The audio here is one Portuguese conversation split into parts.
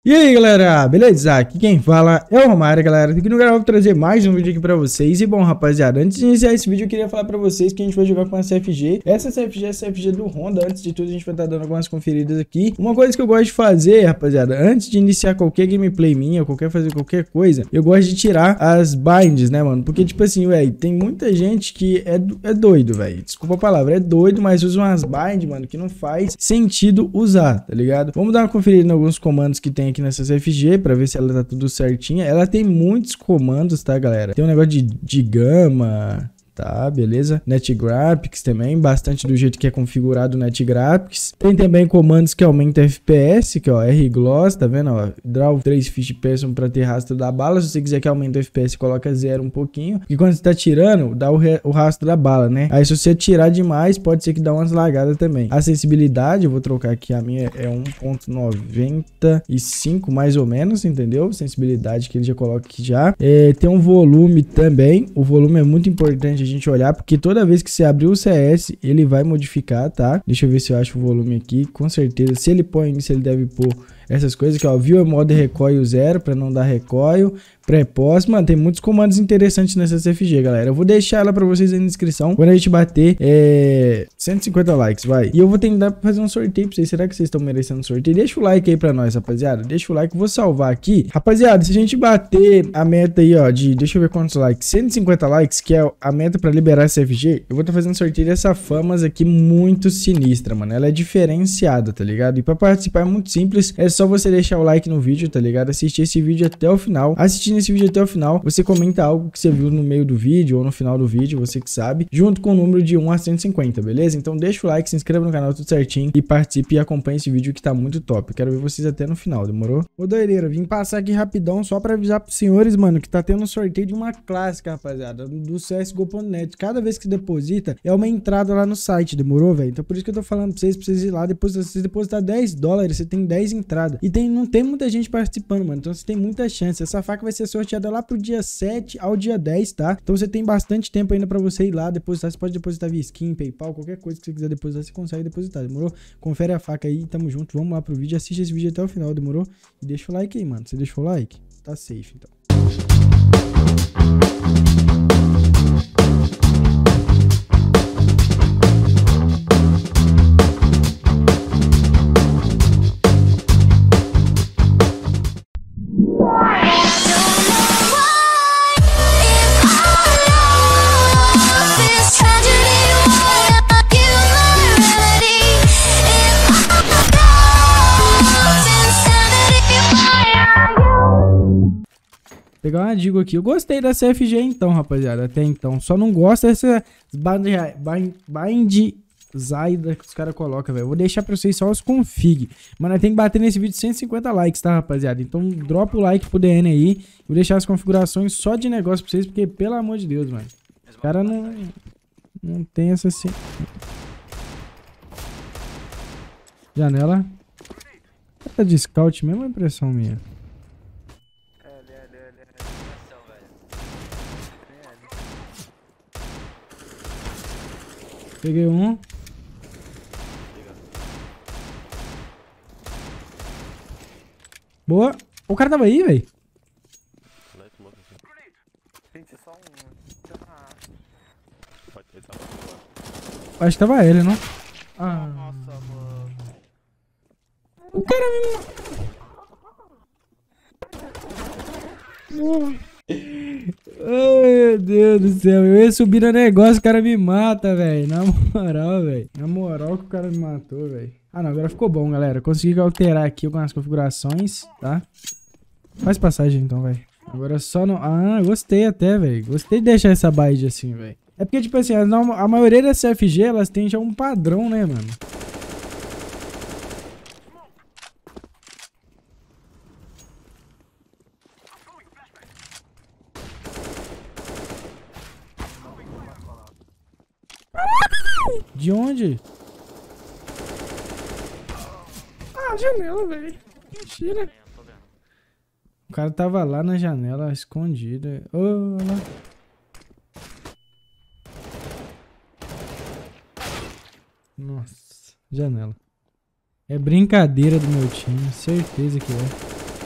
E aí galera, beleza? Aqui quem fala é o Romário, galera. Aqui no canal eu vou trazer mais um vídeo aqui pra vocês. E bom, rapaziada, antes de iniciar esse vídeo eu queria falar pra vocês que a gente vai jogar com a CFG. Essa CFG é a CFG do Honda. Antes de tudo a gente vai estar dando algumas conferidas aqui. Uma coisa que eu gosto de fazer, rapaziada, antes de iniciar qualquer gameplay minha, fazer qualquer coisa, eu gosto de tirar as binds, né, mano? Porque tipo assim, velho, tem muita gente que é doido, velho. Desculpa a palavra, é doido, mas usa umas binds, mano, que não faz sentido usar, tá ligado? Vamos dar uma conferida em alguns comandos que tem aqui nessa CFG pra ver se ela tá tudo certinha. Ela tem muitos comandos, tá, galera? Tem um negócio de gama, tá, beleza? NetGraphics também, bastante do jeito que é configurado o NetGraphics. Tem também comandos que aumentam FPS, que ó, R-Gloss, tá vendo, ó? Draw 3 Fish Person pra ter rastro da bala. Se você quiser que aumente o FPS, coloca 0 um pouquinho. E quando você tá tirando, dá o rastro da bala, né? Aí se você tirar demais, pode ser que dá umas lagadas também. A sensibilidade, eu vou trocar aqui, a minha é 1.95 mais ou menos, entendeu? Sensibilidade que ele já coloca aqui já. Tem um volume também. O volume é muito importante a gente olhar, porque toda vez que você abrir o CS, ele vai modificar, tá? Deixa eu ver se eu acho o volume aqui, com certeza. Se ele põe isso, ele deve pôr essas coisas aqui, ó. View Mode Recoil 0, pra não dar recoil. Pré-pós, mano, tem muitos comandos interessantes nessa CFG, galera. Eu vou deixar ela pra vocês aí na descrição quando a gente bater 150 likes, vai. E eu vou tentar fazer um sorteio pra vocês. Será que vocês estão merecendo um sorteio? Deixa o like aí pra nós, rapaziada. Deixa o like, vou salvar aqui. Rapaziada, se a gente bater a meta aí, ó, de, deixa eu ver quantos likes, 150 likes, que é a meta pra liberar a CFG, eu vou estar fazendo um sorteio dessa Famas aqui muito sinistra, mano. Ela é diferenciada, tá ligado? E pra participar é muito simples, é só você deixar o like no vídeo, tá ligado? Assistir esse vídeo até o final. Assistindo esse vídeo até o final, você comenta algo que você viu no meio do vídeo ou no final do vídeo, você que sabe, junto com o número de 1 a 150, beleza? Então deixa o like, se inscreva no canal tudo certinho e participe e acompanhe esse vídeo que tá muito top. Quero ver vocês até no final, demorou? Ô doideira, vim passar aqui rapidão só pra avisar pros senhores, mano, que tá tendo um sorteio de uma clássica, rapaziada, do CSGO.net. Cada vez que você deposita, é uma entrada lá no site, demorou, velho? Então por isso que eu tô falando pra vocês ir lá, depois se você depositar 10 dólares, você tem 10 entradas. E não tem muita gente participando, mano, então você tem muita chance. Essa faca vai ser sorteada lá pro dia 7 ao dia 10, tá? Então você tem bastante tempo ainda pra você ir lá depositar. Você pode depositar via skin, PayPal, qualquer coisa que você quiser depositar, você consegue depositar, demorou? Confere a faca aí, tamo junto, vamos lá pro vídeo, assiste esse vídeo até o final, demorou? E deixa o like aí, mano. Você deixou o like? Tá safe, então. Pegar uma dica aqui. Eu gostei da CFG então, rapaziada. Até então. Só não gosto dessa bind Zaida que os caras colocam, velho. Vou deixar pra vocês só os config. Mano, tem que bater nesse vídeo 150 likes, tá, rapaziada? Então dropa o like pro DN aí. Vou deixar as configurações só de negócio pra vocês, porque, pelo amor de Deus, mano. Os caras não tem essa... Janela. Tá de scout mesmo, é impressão minha. Peguei um. Boa. O cara tava aí, velho. Acho que tava ele, não? Ah. Nossa, mano. O cara me... Ai, meu Deus do céu. Eu ia subir no negócio, o cara me mata, velho. Na moral, velho. Na moral que o cara me matou, velho. Ah, não. Agora ficou bom, galera. Consegui alterar aqui algumas configurações, tá? Faz passagem, então, velho. Agora só não... Ah, gostei até, velho. Gostei de deixar essa build assim, velho. É porque, tipo assim, a maioria das CFG, elas têm já um padrão, né, mano? De onde? Ah, janela, velho. Mentira. O cara tava lá na janela, escondido. Oh, lá. Nossa, janela. É brincadeira do meu time, certeza que é.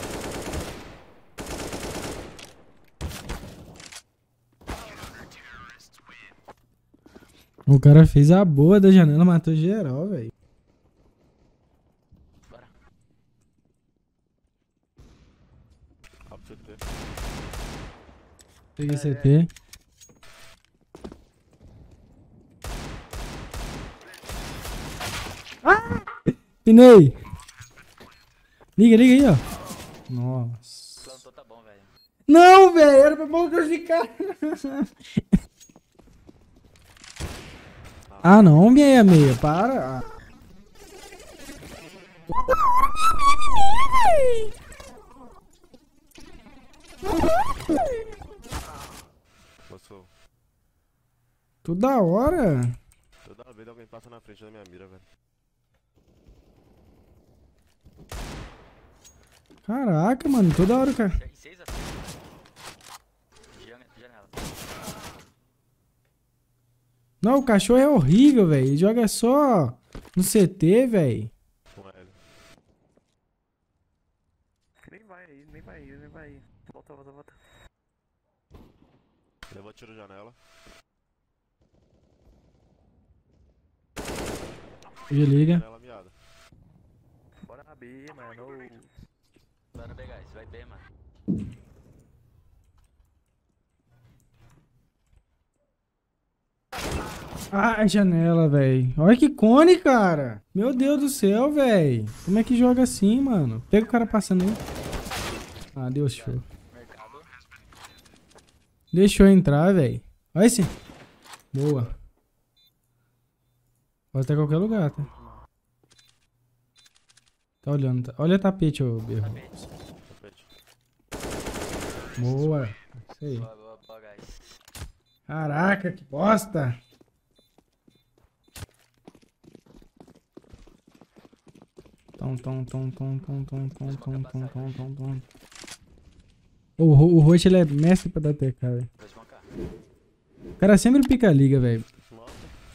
O cara fez a boa da janela, matou geral, velho. Bora. Rápido CT. Peguei CT. Ah! Pinei! Liga aí, ó. Nossa. Plantou, tá bom, velho. Não, velho, era pra boca ficar. Ah, não, meia, para. Ah. Passou. Toda hora. Toda vez alguém passa na frente da minha mira, velho. Caraca, mano, toda hora, cara. 6 a 6. Janela. Não, o cachorro é horrível, velho. Ele joga só no CT, velho. Com L. Nem vai aí. Volta. Levou tiro janela. Liga. Janela miada. Bora na B, mano. Bora B, guys. Vai B, mano. Ai, janela, velho. Olha que cone, cara. Meu Deus do céu, velho. Como é que joga assim, mano? Pega o cara passando aí. Ah, Deus, show. Mercado. Deixou entrar, velho. Olha esse. Boa. Pode estar em qualquer lugar, tá? Tá olhando. Tá... Olha o tapete, ô berro. Tapete. Boa. Isso aí. Boa, guys. Caraca, que bosta. O Roach, ele é mestre pra dar TK, velho. Vou desbancar. O cara sempre pica a liga, velho. Nossa.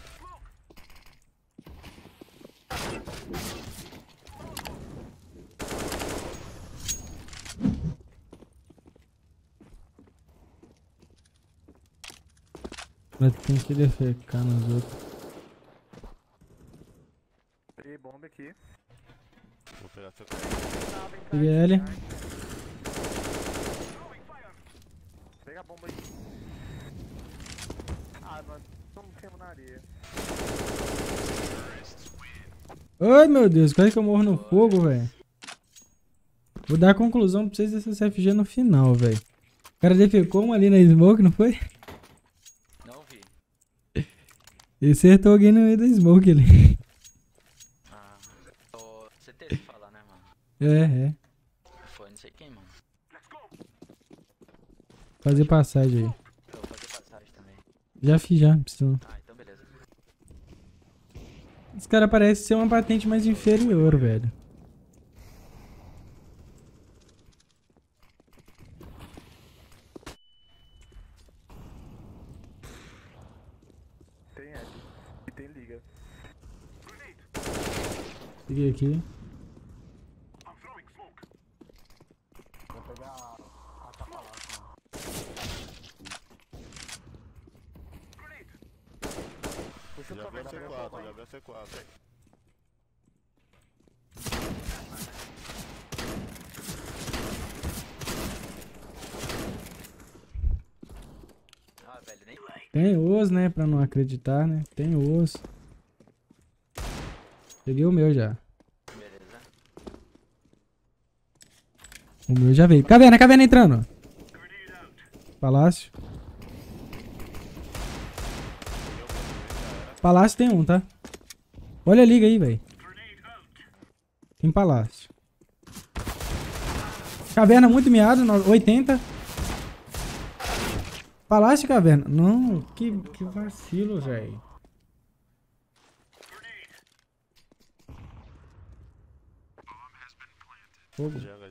Mas tem que defecar nos outros. Peguei bomba aqui. Vou pegar seu. Peguei ele. Pega a bomba aí. Ah, mano. Não temos na areia. Ai, meu Deus, quase que eu morro no fogo, velho. Vou dar a conclusão pra vocês dessa CFG no final, velho. O cara defecou uma ali na smoke, não foi? Não vi. Ele acertou alguém no meio da smoke ali. Ah, você teve que falar, né, mano? É. Foi não sei quem, mano. Fazer passagem aí. Eu vou fazer passagem também. Já fiz, já. Não precisa não. Ah, então beleza. Esse cara parece ser uma patente mais inferior, velho. Tem L. E tem liga. Peguei aqui. Vou pegar a capa lá. Puxa o Já viu a cabelo, C4, já viu a C4. Ah, velho, nem. Tem osso, né? Pra não acreditar, né? Tem osso. Peguei o meu já. Beleza. O meu já veio. Caverna entrando. Palácio. Palácio tem um, tá? Olha a liga aí, velho. Tem palácio. Caverna muito miado, 80. Palácio e caverna. Não, que vacilo, velho. Fogo. Janga.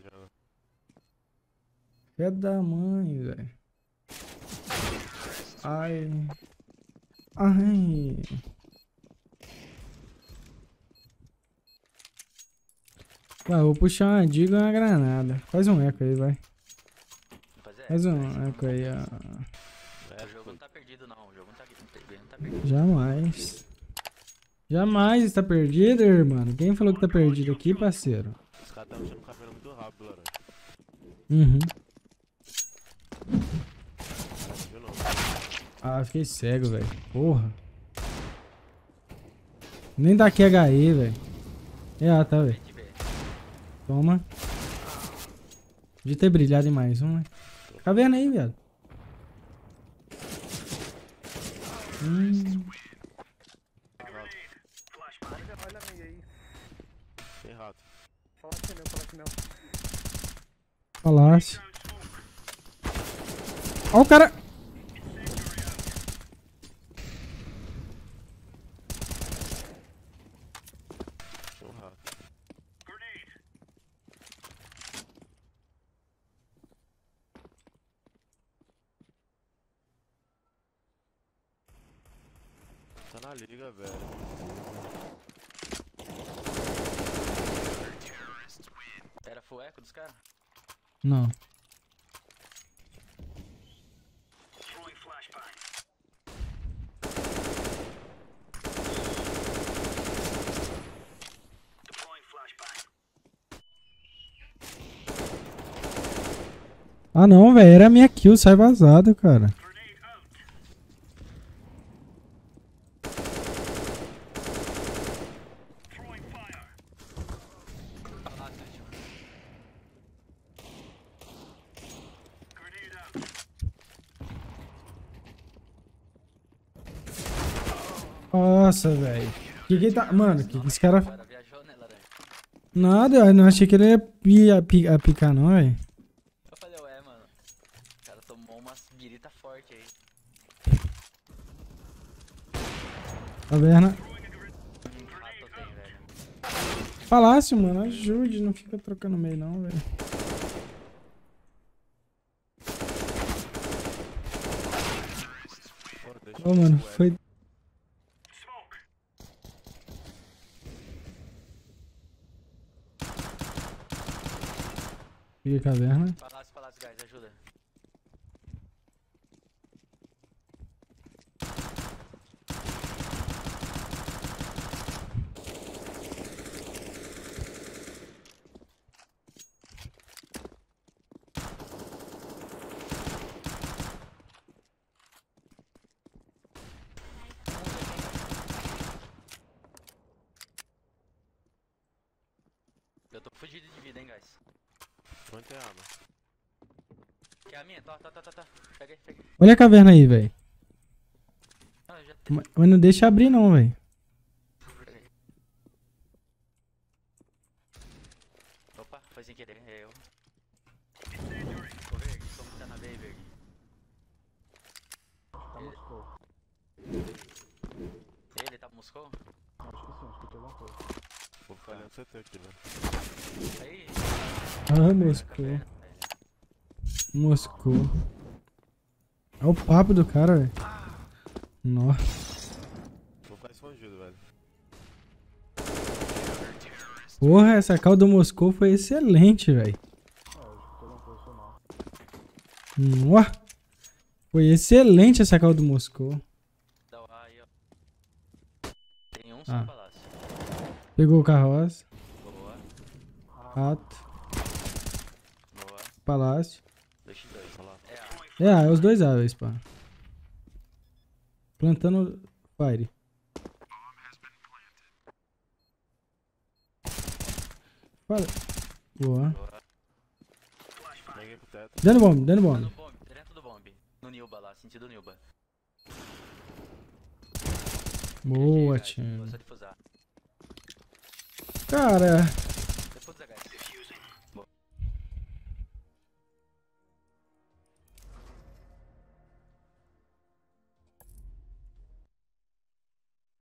Pé da mãe, velho. Ai. Vai, vou puxar uma diga e uma granada. Faz um eco aí, vai. Fazer. Faz um eco aí, ó. O jogo não tá perdido, não. O jogo não tá Não tá perdido. Jamais. Jamais está perdido, irmão. Quem falou que tá perdido aqui, parceiro? Os caras estão mexendo caverna muito rápido, laranja. Uhum. De novo. Ah, fiquei cego, velho. Porra. Nem dá QHE, velho. É, tá, velho. De ver. Toma. De ter brilhado em mais um, né? Caverna aí, viado. Olha a meia aí. Tem rato. Fala que não, fala que não. Palácio. Ó o cara. Tem um rato. Tá na liga, velho. Era full eco dos caras? Não. Ah não, velho. Era a minha kill. Sai vazado, cara. Palácio, tio. Nossa, velho. Que tá... Mano, que esse cara... Agora viajou, né, laranja? Nada, eu não achei que ele ia picar não, velho. Eu falei, ué, mano. O cara tomou umas birita forte aí. Caverna. Rato tem, velho. Palácio, mano. Ajude. Não fica trocando meio não, velho. Pô, deixa Ô, eu mano. ver o Foi... Fica caverna. Palácio, guys, ajuda. Eu tô fudido de vida, hein, guys. Onde tem arma? Que é a minha? Tá. Pega aí, pega aí. Olha a caverna aí, velho. Não, eu já tenho. Mas não deixa abrir não, velho. Pega aí. Opa, foi sem querer, é eu. Ô, Verde, como que tá na B aí, Verde? Tá Moscou. Ele tá pro Moscou? Acho que sim, acho que tem alguma coisa. Vou ficar olhando CT aqui, velho. Aí. Ah, Moscou. Moscou. Olha o papo do cara, velho. Nossa. Vou ficar escondido, velho. Porra, essa call do Moscou foi excelente, velho. Acho que tem alguma coisa não. Nossa. Foi excelente essa call do Moscou. Dá o A aí, ó. Tem um só Ah. no palácio. Pegou o carroça. Boa, Rato. boa. Palácio. 2x2. Olha lá. É A. É os dois A, velho, pá. Plantando fire. Fala. Boa. Boa. Peguei pro teto. Dando bomb, dando Tá bomb. no bomb, dentro do bomb. No Nilba lá, sentido Nilba. Boa, GG, guys. time. Vou só difusar. Cara,